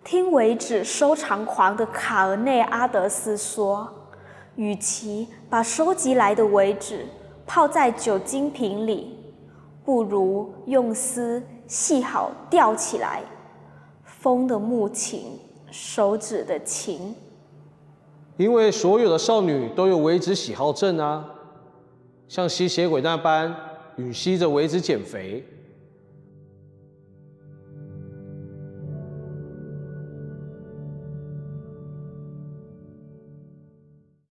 听为止收藏狂的卡尔内阿德斯说，与其把收集来的为止泡在酒精瓶里，不如用丝系好吊起来，风的木琴，手指的琴。 因为所有的少女都有为止喜好症啊，像吸血鬼那般吮吸着为止减肥，